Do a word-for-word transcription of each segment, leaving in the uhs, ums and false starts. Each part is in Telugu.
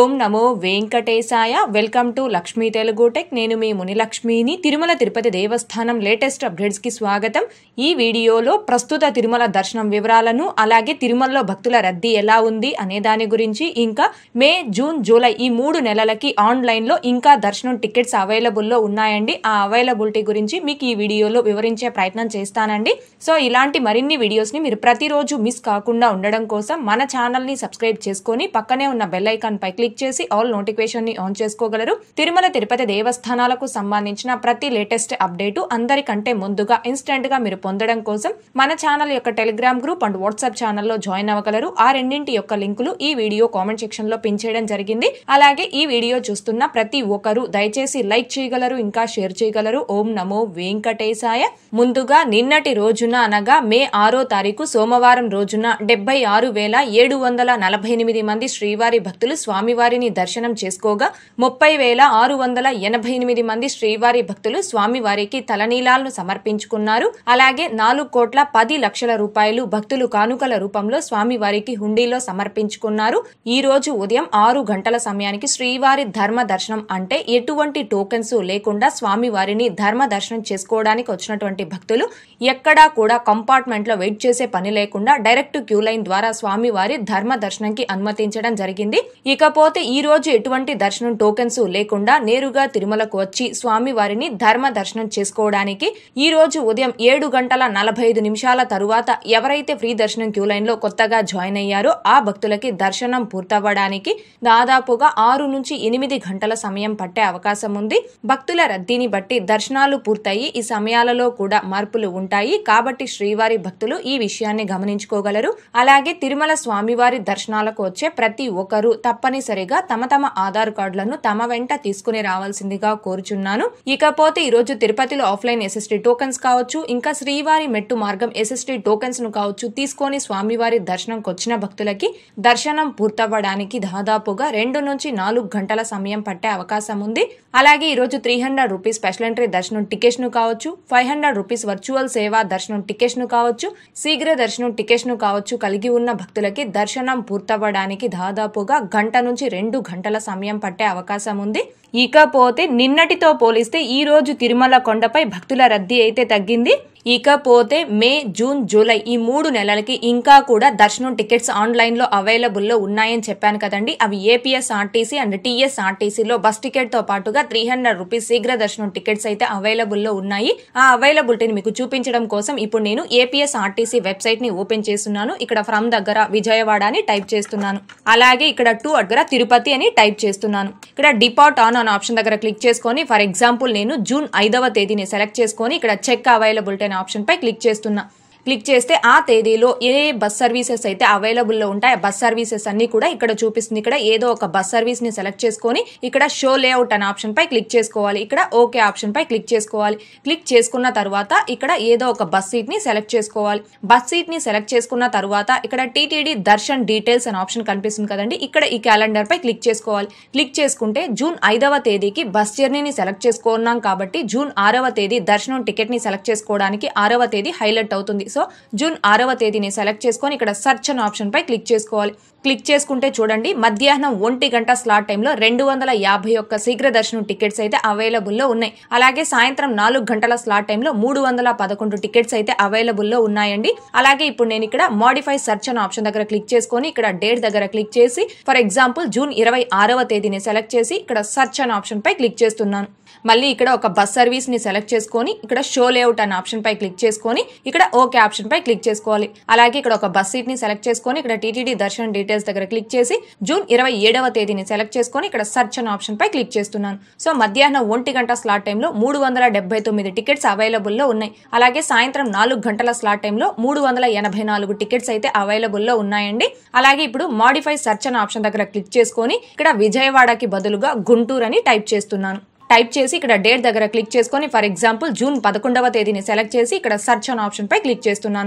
ఓం నమో వెంకటేశాయ. Welcome to Lakshmi Telugu tech. నేను మీ మునిలక్ష్మిని. తిరుమల తిరుపతి దేవస్థానం లేటెస్ట్ అప్డేట్స్ కి స్వాగతం. ఈ వీడియోలో ప్రస్తుత తిరుమల దర్శనం వివరాలను, అలాగే తిరుమలలో భక్తుల రద్దీ ఎలా ఉంది అనే దాని గురించి, ఇంకా మే, జూన్, జూలై ఈ మూడు నెలలకి ఆన్లైన్ లో ఇంకా దర్శనం టికెట్స్ అవైలబుల్లో ఉన్నాయండి. ఆ అవైలబిలిటీ గురించి మీకు ఈ వీడియోలో వివరించే ప్రయత్నం చేస్తానండి. సో ఇలాంటి మరిన్ని వీడియోస్ ని మీరు ప్రతిరోజు మిస్ కాకుండా ఉండడం కోసం మన ఛానల్ ని సబ్స్క్రైబ్ చేసుకొని పక్కనే ఉన్న బెల్ ఐకాన్ పై క్లిక్ చేసి ఆల్ నోటిఫికేషన్ ని ఆన్ చేసుకోగలరు. తిరుమల తిరుపతి దేవస్థానాలకు సంబంధించిన ప్రతి లేటెస్ట్ అప్డేటు అందరికంటే ముందుగా ఇన్స్టెంట్ గా మీరు పొందడం కోసం మన ఛానల్ యొక్క టెలిగ్రామ్ గ్రూప్ అండ్ వాట్సాప్ ఛానల్లో జాయిన్ అవ్వగలరు. ఆ రెండింటి యొక్క లింకులు ఈ వీడియో కామెంట్ సెక్షన్ లో పిన్ చేయడం జరిగింది. అలాగే ఈ వీడియో చూస్తున్న ప్రతి ఒక్కరు దయచేసి లైక్ చేయగలరు, ఇంకా షేర్ చేయగలరు. ఓం నమో వెంకటేశాయ. ముందుగా నిన్నటి రోజున అనగా మే ఆరో తారీఖు సోమవారం రోజున డెబ్బై ఆరు వేల ఏడు వందల నలభై ఎనిమిది మంది శ్రీవారి భక్తులు స్వామివారిని దర్శనం చేసుకోగా, ముప్పై వేల ఆరు వందల ఎనభై ఎనిమిది మంది శ్రీవారి భక్తులు స్వామివారికి తలనీలాలను సమర్పించుకున్నారు. అలాగే నాలుగు కోట్ల పది లక్షల రూపాయలు భక్తులు కానుకల రూపంలో స్వామివారికి హుండీలో సమర్పించుకున్నారు. ఈ రోజు ఉదయం ఆరు గంటల సమయానికి శ్రీవారి ధర్మ దర్శనం అంటే ఎటువంటి టోకెన్స్ లేకుండా స్వామివారిని ధర్మ దర్శనం చేసుకోవడానికి వచ్చినటువంటి భక్తులు ఎక్కడా కూడా కంపార్ట్మెంట్ లో వెయిట్ చేసే పని లేకుండా డైరెక్ట్ క్యూ లైన్ ద్వారా స్వామివారి ధర్మ దర్శనంకి అనుమతించడం జరిగింది. ఇకపోతే ఈ రోజు ఎటువంటి దర్శనం టోకెన్స్ లేకుండా నేరుగా తిరుమలకు వచ్చి స్వామి వారిని ధర్మ దర్శనం చేసుకోవడానికి ఈ రోజు ఉదయం ఏడు గంటల నలభై ఐదు నిమిషాల తరువాత ఎవరైతే ఫ్రీ దర్శనం క్యూ లైన్ లో కొత్తగా జాయిన్ అయ్యారో ఆ భక్తులకి దర్శనం పూర్తవ్వడానికి దాదాపుగా ఆరు నుంచి ఎనిమిది గంటల సమయం పట్టే అవకాశం ఉంది. భక్తుల రద్దీని బట్టి దర్శనాలు పూర్తయి ఈ సమయాలలో కూడా మార్పులు ఉంటాయి కాబట్టి శ్రీవారి భక్తులు ఈ విషయాన్ని గమనించుకోగలరు. అలాగే తిరుమల స్వామివారి దర్శనాలకు వచ్చే ప్రతి ఒక్కరూ తప్పనిసరిగా తమ తమ ఆధార్ కార్డులను తమ వెంట తీసుకుని రావాల్సిందిగా కోరుచున్నాను. ఇకపోతే ఈ రోజు తిరుపతిలో ఆఫ్లైన్ ఎస్ఎస్టీ టోకెన్స్ కావచ్చు, ఇంకా శ్రీవారి మెట్టు మార్గం ఎస్ఎస్టీ టోకెన్స్ ను కావచ్చు తీసుకొని స్వామివారి దర్శనంకి వచ్చిన భక్తులకి దర్శనం పూర్తవ్వడానికి దాదాపుగా రెండు నుంచి నాలుగు గంటల సమయం పట్టే అవకాశం ఉంది. అలాగే ఈ రోజు three hundred rupees special entry దర్శనం టికెట్స్ ను కావచ్చు, ఫైవ్ హండ్రెడ్ రూపీస్ వర్చువల్ సేవా దర్శనం టికెట్స్ ను కావచ్చు, శీఘ్ర దర్శనం టికెట్స్ ను కావచ్చు కలిగి ఉన్న భక్తులకి దర్శనం పూర్తవ్వడానికి దాదాపుగా గంట నుంచి రెండు గంటల సమయం పట్టే అవకాశం ఉంది. ఇకపోతే నిన్నటితో పోలిస్తే ఈ రోజు తిరుమల కొండపై భక్తుల రద్దీ అయితే తగ్గింది. ఇకపోతే మే, జూన్, జూలై ఈ మూడు నెలలకి ఇంకా కూడా దర్శనం టికెట్స్ ఆన్లైన్ లో అవైలబుల్ లో ఉన్నాయని చెప్పాను కదండి. అవి ఏపీఎస్ఆర్టీసీ అండ్ టీఎస్ఆర్టీసీలో బస్ టికెట్ తో పాటుగా త్రీ హండ్రెడ్ రూపీస్ శీఘ్ర దర్శనం టికెట్స్ అయితే అవైలబుల్ లో ఉన్నాయి. ఆ అవైలబిలిటీని మీకు చూపించడం కోసం ఇప్పుడు నేను ఏపీఎస్ఆర్టీసీ వెబ్సైట్ ని ఓపెన్ చేస్తున్నాను. ఇక్కడ ఫ్రమ్ దగ్గర విజయవాడ అని టైప్ చేస్తున్నాను. అలాగే ఇక్కడ టు దగ్గర తిరుపతి అని టైప్ చేస్తున్నాను. ఇక్కడ డిపార్ట్ ఆన్ అనే ఆప్షన్ దగ్గర క్లిక్ చేసుకొని ఫర్ ఎగ్జాంపుల్ నేను జూన్ ఐదవ తేదీని సెలెక్ట్ చేసుకొని ఇక్కడ చెక్ అవైలబిలిటీ ఆప్షన్ పై క్లిక్ చేస్తున్నా. క్లిక్ చేస్తే ఆ తేదీలో ఏ బస్ సర్వీసెస్ అయితే అవైలబుల్లో ఉంటాయి ఆ బస్ సర్వీసెస్ అన్ని కూడా ఇక్కడ చూపిస్తుంది. ఇక్కడ ఏదో ఒక బస్ సర్వీస్ ని సెలెక్ట్ చేసుకొని ఇక్కడ షో లేఅవుట్ అనే ఆప్షన్ పై క్లిక్ చేసుకోవాలి. ఇక్కడ ఓకే ఆప్షన్ పై క్లిక్ చేసుకోవాలి. క్లిక్ చేసుకున్న తర్వాత ఇక్కడ ఏదో ఒక బస్ సీట్ ని సెలెక్ట్ చేసుకోవాలి. బస్ సీట్ ని సెలెక్ట్ చేసుకున్న తర్వాత ఇక్కడ టీటీడీ దర్శన్ డీటెయిల్స్ అనే ఆప్షన్ కనిపిస్తుంది కదండి. ఇక్కడ ఈ క్యాలెండర్ పై క్లిక్ చేసుకోవాలి. క్లిక్ చేసుకుంటే జూన్ ఐదవ తేదీకి బస్ జర్నీని సెలెక్ట్ చేసుకున్నాం కాబట్టి జూన్ ఆరవ తేదీ దర్శనం టికెట్ ని సెలెక్ట్ చేసుకోవడానికి ఆరవ తేదీ హైలైట్ అవుతుంది. సో జూన్ ఆరవ తేదీని సెలెక్ట్ చేసుకొని ఇక్కడ సర్చ్ అనే ఆప్షన్ పై క్లిక్ చేసుకోవాలి. క్లిక్ చేసుకుంటే చూడండి మధ్యాహ్నం ఒంటి గంట స్లాట్ టైంలో రెండు వందల యాభై ఒక్క శీఘ్ర దర్శనం టికెట్స్ అయితే అవైలబుల్లో ఉన్నాయి. అలాగే సాయంత్రం నాలుగు గంటల స్లాట్ టైంలో మూడు వందల పదకొండు టికెట్స్ అయితే అవైలబుల్లో ఉన్నాయండి. అలాగే ఇప్పుడు నేను ఇక్కడ మోడిఫై సర్చ్ అనే ఆప్షన్ దగ్గర క్లిక్ చేసుకొని ఇక్కడ డేట్ దగ్గర క్లిక్ చేసి ఫర్ ఎగ్జాంపుల్ జూన్ ఇరవై ఆరవ తేదీని సెలెక్ట్ చేసి ఇక్కడ సర్చ్ అనే ఆప్షన్ పై క్లిక్ చేస్తున్నాను. మళ్ళీ ఇక్కడ ఒక బస్ సర్వీస్ ని సెలెక్ట్ చేసుకొని ఇక్కడ షో లేఅవుట్ అనే ఆప్షన్ పై క్లిక్ చేసుకొని ఇక్కడ ఓకే ఆప్షన్ పై క్లిక్ చేసుకోవాలి. అలాగే ఇక్కడ ఒక బస్ సీట్ ని సెలెక్ట్ చేసుకొని ఇక్కడ టీటీడీ దర్శన్ డీటెయిల్స్ దగ్గర క్లిక్ చేసి జూన్ ఇరవై ఏడవ తేదీని సెలెక్ట్ చేసుకొని ఇక్కడ సర్చ్ అనే ఆప్షన్ పై క్లిక్ చేస్తున్నాను. సో మధ్యాహ్నం ఒంటి గంట స్లాట్ టైంలో మూడు వందల డెబ్బై తొమ్మిది టికెట్స్ అవైలబుల్ లో ఉన్నాయి. అలాగే సాయంత్రం నాలుగు గంటల స్లాట్ టైంలో మూడు వందల ఎనభై నాలుగు టికెట్స్ అయితే అవైలబుల్ లో ఉన్నాయండి. అలాగే ఇప్పుడు మోడిఫై సర్చ్ అనే ఆప్షన్ దగ్గర క్లిక్ చేసుకొని ఇక్కడ విజయవాడకి బదులుగా గుంటూరు అని టైప్ చేస్తున్నాను. టైప్ చేసి ఇక్కడ డేట్ దగ్గర క్లిక్ చేసుకొని ఫర్ ఎగ్జాంపుల్ జూన్ పదకొండవ తేదీని సెలెక్ట్ చేసి ఇక్కడ సర్చ్ అనే ఆప్షన్ పై క్లిక్ చేస్తున్నాను.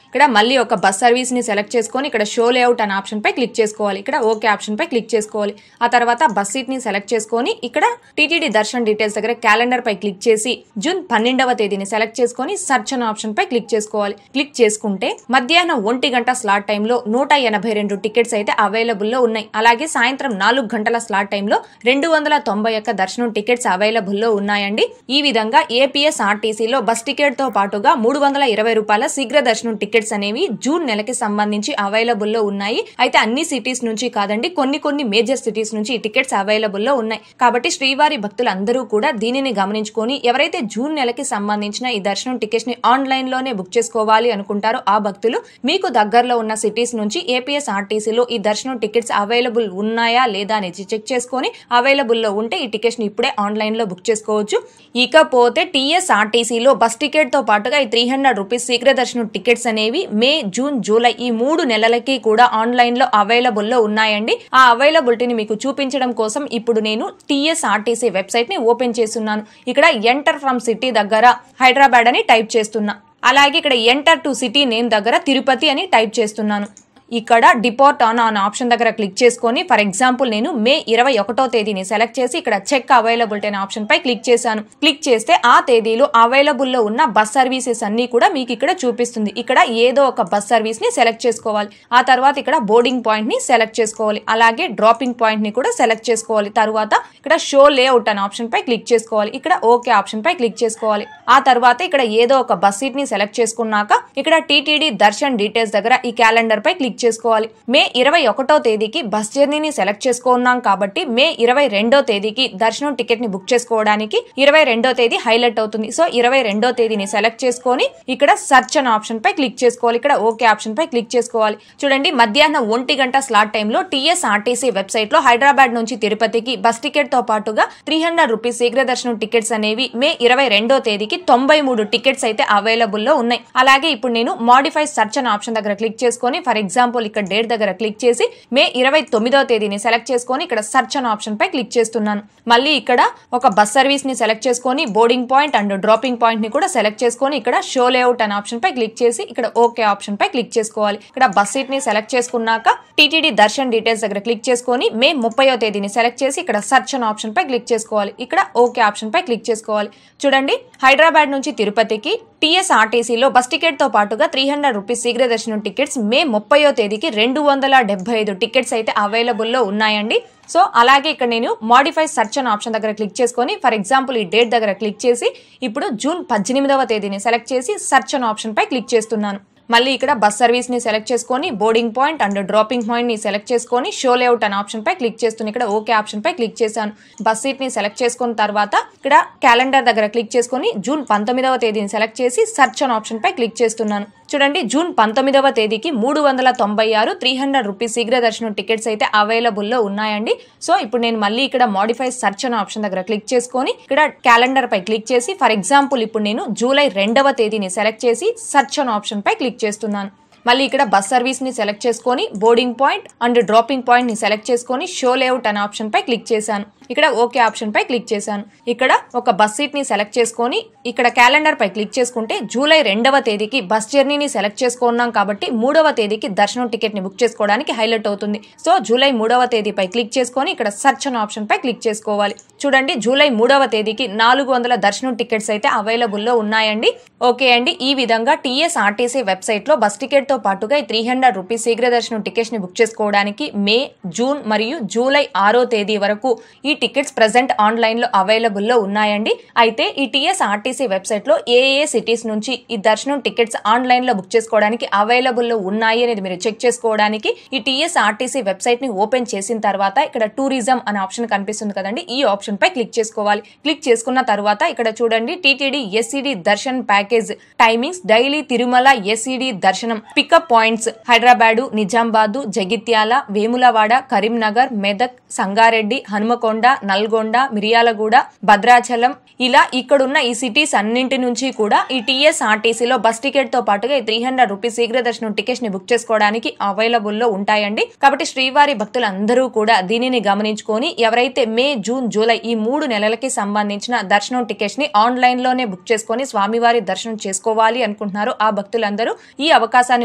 ఇక్కడ మళ్ళీ ఒక బస్ సర్వీస్ ని సెలెక్ట్ చేసుకొని ఇక్కడ షో లేఅవుట్ అనే ఆప్షన్ పై క్లిక్ చేసుకోవాలి. ఇక్కడ ఓకే ఆప్షన్ పై క్లిక్ చేసుకోవాలి. ఆ తర్వాత బస్ సీట్ ని సెలెక్ట్ చేసుకొని ఇక్కడ టీటీడీ దర్శన్ డీటెయిల్స్ దగ్గర క్యాలెండర్ పై క్లిక్ చేసి జూన్ పన్నెండవ తేదీని సెలెక్ట్ చేసుకొని సర్చ్ అనే ఆప్షన్ పై క్లిక్ చేసుకోవాలి. క్లిక్ చేసుకుంటే మధ్యాహ్నం ఒంటి గంట స్లాట్ టైంలో నూట ఎనభై రెండు టికెట్స్ అయితే అవైలబుల్ లో ఉన్నాయి. అలాగే సాయంత్రం నాలుగు గంటల స్లాట్ టైంలో రెండు వందల తొంభై ఒక్క దర్శనం టికెట్స్ అవైలబుల్ లో ఉన్నాయండి. ఈ విధంగా ఏపీఎస్ఆర్టీసీలో బస్ టికెట్ తో పాటుగా మూడు వందల ఇరవై రూపాయల శీఘ్ర దర్శనం టికెట్స్ అనేవి జూన్ నెలకి సంబంధించి అవైలబుల్ లో ఉన్నాయి. అయితే అన్ని సిటీస్ నుంచి కాదండి, కొన్ని కొన్ని మేజర్ సిటీస్ నుంచి ఈ టికెట్స్ అవైలబుల్ లో ఉన్నాయి. కాబట్టి శ్రీవారి భక్తులు అందరూ కూడా దీనిని గమనించుకొని ఎవరైతే జూన్ నెలకి సంబంధించిన ఈ దర్శనం టికెట్స్ ని ఆన్లైన్ లోనే బుక్ చేసుకోవాలి అనుకుంటారో ఆ భక్తులు మీకు దగ్గరలో ఉన్న సిటీస్ నుంచి ఏపీఎస్ఆర్టీసీలో ఈ దర్శనం టికెట్స్ అవైలబుల్ ఉన్నాయా లేదా అనేది చెక్ చేసుకొని అవైలబుల్ లో ఉంటే ఈ టికెట్స్ ని ఇప్పుడే ఆన్లైన్ లో బుక్ చేసుకోవచ్చు. ఇకపోతే టీఎస్ఆర్టీసీలో బస్ టికెట్ తో పాటుగా ఈ త్రీ హండ్రెడ్ రూపీస్ శీఘ్ర దర్శనం టికెట్స్ అనేవి మే, జూన్, జూలై ఈ మూడు నెలలకి కూడా ఆన్లైన్ లో అవైలబుల్ లో ఉన్నాయండి. ఆ అవైలబిలిటీని మీకు చూపించడం కోసం ఇప్పుడు నేను టీఎస్ఆర్టీసీ వెబ్సైట్ ని ఓపెన్ చేస్తున్నాను. ఇక్కడ ఎంటర్ ఫ్రమ్ సిటీ దగ్గర హైదరాబాద్ అని టైప్ చేస్తున్నా. అలాగే ఇక్కడ ఎంటర్ టు సిటీ నేమ్ దగ్గర తిరుపతి అని టైప్ చేస్తున్నాను. ఇక్కడ డిపార్ట్ ఆన్ ఆన్ ఆప్షన్ దగ్గర క్లిక్ చేసుకొని ఫర్ ఎగ్జాంపుల్ నేను మే ఇరవై ఒకటో తేదీని సెలెక్ట్ చేసి ఇక్కడ చెక్ అవైలబిలిటీ అనే ఆప్షన్ పై క్లిక్ చేశాను. క్లిక్ చేస్తే ఆ తేదీలో అవైలబుల్ లో ఉన్న బస్ సర్వీసెస్ అన్ని కూడా మీకు ఇక్కడ చూపిస్తుంది. ఇక్కడ ఏదో ఒక బస్ సర్వీస్ ని సెలెక్ట్ చేసుకోవాలి. ఆ తర్వాత ఇక్కడ బోర్డింగ్ పాయింట్ ని సెలెక్ట్ చేసుకోవాలి. అలాగే డ్రాపింగ్ పాయింట్ ని కూడా సెలెక్ట్ చేసుకోవాలి. తర్వాత ఇక్కడ షో లేఅవుట్ అనే ఆప్షన్ పై క్లిక్ చేసుకోవాలి. ఇక్కడ ఓకే ఆప్షన్ పై క్లిక్ చేసుకోవాలి. ఆ తర్వాత ఇక్కడ ఏదో ఒక బస్ సీట్ ని సెలెక్ట్ చేసుకున్నాక ఇక్కడ టీటీడీ దర్శన్ డీటెయిల్స్ దగ్గర ఈ క్యాలెండర్ పై క్లిక్ చేసుకోవాలి. మే ఇరవై ఒకటో తేదీకి బస్ జర్నీని సెలెక్ట్ చేసుకున్నాం కాబట్టి మే ఇరవై రెండో తేదీకి దర్శనం టికెట్ ని బుక్ చేసుకోవడానికి ఇరవై రెండో తేదీ హైలైట్ అవుతుంది. సో ఇరవై రెండో తేదీని సెలెక్ట్ చేసుకొని ఇక్కడ సర్చ్ అనే ఆప్షన్ పై క్లిక్ చేసుకోవాలి. ఇక్కడ ఓకే ఆప్షన్ పై క్లిక్ చేసుకోవాలి. చూడండి మధ్యాహ్నం ఒంటి గంట స్లాట్ టైంలో టీఎస్ఆర్టీసీ వెబ్సైట్ లో హైదరాబాద్ నుంచి తిరుపతికి బస్ టికెట్ తో పాటుగా త్రీ హండ్రెడ్ రూపీస్ శీఘ్ర దర్శనం టికెట్స్ అనేవి మే ఇరవై రెండో తేదీకి తొంభై మూడు టికెట్స్ అయితే అవైలబుల్ లో ఉన్నాయి. అలాగే ఇప్పుడు నేను మాడిఫై సర్చ్ అనే ఆప్షన్ దగ్గర క్లిక్ చేసుకొని ఫర్ ఎగ్జాంపుల్ ఇక్కడ డేట్ దగ్గర క్లిక్ చేసి మే ఇరవై తొమ్మిదో తేదీని సెలెక్ట్ చేసుకొని ఇక్కడ సర్చ్ అనే ఆప్షన్ పై క్లిక్ చేస్తున్నాను. మళ్ళీ ఇక్కడ ఒక బస్ సర్వీస్ ని సెలెక్ట్ చేసుకొని boarding point and dropping point ని కూడా సెలెక్ట్ చేసుకొని ఇక్కడ షో లేఅవుట్ అనే ఆప్షన్ పై క్లిక్ చేసి ఇక్కడ ఓకే ఆప్షన్ పై క్లిక్ చేసుకోవాలి. ఇక్కడ బస్ సీట్ ని సెలెక్ట్ చేసుకున్నాక టీటీడీ దర్శన్ డీటెయిల్స్ దగ్గర క్లిక్ చేసుకొని మే ముప్పయో తేదీని సెలెక్ట్ చేసి ఇక్కడ సర్చ్ అనే ఆప్షన్ పై క్లిక్ చేసుకోవాలి. ఇక్కడ ఓకే ఆప్షన్ పై క్లిక్ చేసుకోవాలి. చూడండి హైదరాబాద్ నుంచి తిరుపతికి టీఎస్ఆర్టీసీలో బస్ టికెట్ తో పాటుగా త్రీ హండ్రెడ్ రూపీస్ శీఘ్ర దర్శనం టికెట్స్ మే ముప్పయో తేదీకి రెండు వందల డెబ్బై ఐదు టికెట్స్ అయితే అవైలబుల్ లో ఉన్నాయండి. సో అలాగే ఇక్కడ నేను మాడిఫై సర్చ్ అనే ఆప్షన్ దగ్గర క్లిక్ చేసుకొని ఫర్ ఎగ్జాంపుల్ ఈ డేట్ దగ్గర క్లిక్ చేసి ఇప్పుడు జూన్ పద్దెనిమిదవ తేదీని సెలెక్ట్ చేసి సర్చ్ అనే ఆప్షన్ పై క్లిక్ చేస్తున్నాను. మళ్ళీ ఇక్కడ బస్ సర్వీస్ ని సెలెక్ట్ చేసుకొని boarding point and dropping point ని సెలెక్ట్ చేసుకొని షో లేఅవుట్ అనే ఆప్షన్ పై క్లిక్ చేస్తున్నాను. ఇక్కడ ఓకే ఆప్షన్ పై క్లిక్ చేశాను. బస్ సీట్ ని సెలెక్ట్ చేసుకున్న తర్వాత ఇక్కడ క్యాలెండర్ దగ్గర క్లిక్ చేసుకొని జూన్ పంతొమ్మిదవ తేదీని సెలెక్ట్ చేసి సర్చ్ అనే ఆప్షన్ పై క్లిక్ చేస్తున్నాను. చూడండి జూన్ పంతొమ్మిదవ తేదీకి మూడు వందల తొంభై ఆరు త్రీ హండ్రెడ్ రూపీస్ శీఘ్ర దర్శనం టికెట్స్ అయితే అవైలబుల్ లో ఉన్నాయండి. సో ఇప్పుడు నేను మళ్ళీ ఇక్కడ మాడిఫై సర్చ్ అనే ఆప్షన్ దగ్గర క్లిక్ చేసుకొని ఇక్కడ క్యాలెండర్ పై క్లిక్ చేసి ఫర్ ఎగ్జాంపుల్ ఇప్పుడు నేను జూలై రెండవ తేదీని సెలెక్ట్ చేసి సర్చ్ అనే ఆప్షన్ పై క్లిక్ చేస్తున్నాను. మళ్ళీ ఇక్కడ బస్ సర్వీస్ ని సెలెక్ట్ చేసుకొని boarding point and dropping point ని సెలెక్ట్ చేసుకొని షో లేఅవుట్ అనే ఆప్షన్ పై క్లిక్ చేశాను. ఇక్కడ ఓకే ఆప్షన్ పై క్లిక్ చేశాను. ఇక్కడ ఒక బస్ సీట్ ని సెలెక్ట్ చేసుకొని ఇక్కడ క్యాలెండర్ పై క్లిక్ చేసుకుంటే జూలై రెండవ తేదీకి బస్ జర్నీని సెలెక్ట్ చేసుకున్నాం కాబట్టి మూడవ తేదీకి దర్శనం టికెట్ ని బుక్ చేసుకోవడానికి హైలైట్ అవుతుంది. సో జూలై మూడవ తేదీపై క్లిక్ చేసుకొని ఇక్కడ సర్చ్ అనే ఆప్షన్ పై క్లిక్ చేసుకోవాలి. చూడండి జూలై మూడవ తేదీకి నాలుగు వందల దర్శనం టికెట్స్ అయితే అవైలబుల్ లో ఉన్నాయండి. ఓకే అండి, ఈ విధంగా టీఎస్ఆర్టీసీ వెబ్సైట్ లో బస్ టికెట్ తో పాటుగా త్రీ హండ్రెడ్ రూపీస్ శీఘ్ర దర్శనం టికెట్స్ ని బుక్ చేసుకోవడానికి మే, జూన్ మరియు జూలై ఆరో తేదీ వరకు ఈ టికెట్స్ ప్రెసెంట్ ఆన్లైన్ లో అవైలబుల్ లో ఉన్నాయండి. అయితే ఈ టీఎస్ఆర్టీసీ వెబ్సైట్ లో ఏ ఏ సిటీస్ నుంచి ఈ దర్శనం టికెట్స్ ఆన్లైన్ లో బుక్ చేసుకోవడానికి అవైలబుల్ లో ఉన్నాయి అనేది మీరు చెక్ చేసుకోవడానికి ఈ టీఎస్ఆర్టీసీ వెబ్సైట్ ని ఓపెన్ చేసిన తర్వాత ఇక్కడ టూరిజం అనే ఆప్షన్ కనిపిస్తుంది కదండి, ఈ ఆప్షన్ పై క్లిక్ చేసుకోవాలి. క్లిక్ చేసుకున్న తర్వాత ఇక్కడ చూడండి TTD SED darshan package timings daily Tirumala SED దర్శనం పికప్ పాయింట్స్ హైదరాబాదు, నిజామాబాద్, జగిత్యాల, వేములవాడ, కరీంనగర్, మెదక్, సంగారెడ్డి, హనుమకొండ, నల్గొండ, మిర్యాలగూడ, భద్రాచలం ఇలా ఇక్కడున్న ఈ సిటీస్ అన్నింటి నుంచి కూడా ఈ టీఎస్ఆర్టీసీలో బస్ టికెట్ తో పాటుగా ఈ త్రీ హండ్రెడ్ రూపీస్ శీఘ్ర దర్శనం టికెట్స్ ని బుక్ చేసుకోవడానికి అవైలబుల్ లో ఉంటాయండి. కాబట్టి శ్రీవారి భక్తులందరూ కూడా దీనిని గమనించుకొని ఎవరైతే మే, జూన్, జూలై ఈ మూడు నెలలకి సంబంధించిన దర్శనం టికెట్స్ ని ఆన్లైన్ లోనే బుక్ చేసుకొని స్వామివారి దర్శనం చేసుకోవాలి అనుకుంటున్నారో ఆ భక్తులందరూ ఈ అవకాశాన్ని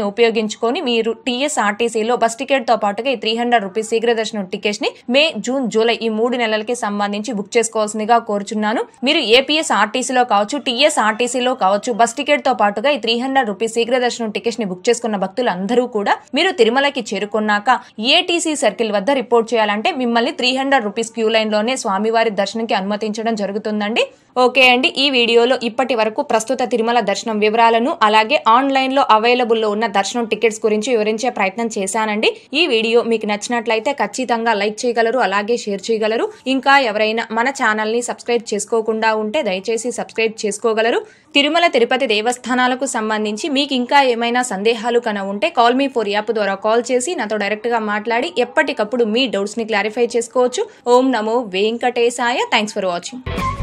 ఉపయోగించుకొని మీరు టీఎస్ఆర్టీసీలో బస్ టికెట్ తో పాటుగా ఈ త్రీ హండ్రెడ్ రూపీస్ శీఘ్ర దర్శనం టికెట్స్ ని మే జూన్ జూలై ఈ మూడు నెలలకి సంబంధించి బుక్ చేసుకోవాల్సిందిగా కోరుచున్నాను. మీరు ఏపీఎస్ ఆర్టీసీలో కావచ్చు, టీఎస్ఆర్టీసీలో కావచ్చు బస్ టికెట్ తో పాటుగా ఈ త్రీ హండ్రెడ్ రూపీస్ శీఘ్ర దర్శనం టికెట్స్ ని బుక్ చేసుకున్న భక్తులందరూ కూడా మీరు తిరుమలకి చేరుకున్నాక ఏటీసీ సర్కిల్ వద్ద రిపోర్ట్ చేయాలంటే మిమ్మల్ని three hundred rupees queue line లోనే స్వామివారి దర్శనంకి అనుమతించడం జరుగుతుందండి. ఓకే అండి, ఈ వీడియోలో ఇప్పటి వరకు ప్రస్తుత తిరుమల దర్శనం వివరాలను అలాగే ఆన్లైన్ లో అవైలబుల్ లో ఉన్న దర్శనం టికెట్స్ గురించి వివరించే ప్రయత్నం చేశానండి. ఈ వీడియో మీకు నచ్చినట్లయితే ఖచ్చితంగా లైక్ చేయగలరు, అలాగే షేర్ చేయగలరు. ఇంకా ఎవరైనా మన ఛానల్ ని సబ్స్క్రైబ్ చేసుకోకుండా ఉంటే దయచేసి సబ్స్క్రైబ్ చేసుకోగలరు. తిరుమల తిరుపతి దేవస్థానాలకు సంబంధించి మీకు ఇంకా ఏమైనా సందేహాలు కన ఉంటే కాల్ మీ ఫోర్ యాప్ ద్వారా కాల్ చేసి నాతో డైరెక్ట్ గా మాట్లాడి ఎప్పటికప్పుడు మీ డౌట్స్ ని క్లారిఫై చేసుకోవచ్చు. ఓం నమో వెంకటేశాయ. Thanks for watching.